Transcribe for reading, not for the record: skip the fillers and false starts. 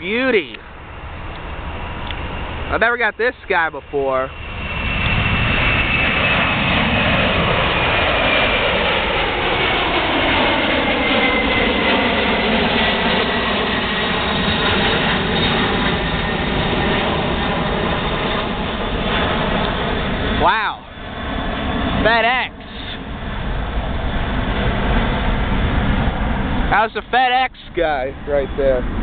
beauty. I've never got this guy before. Wow. FedEx. How's the FedEx guy right there?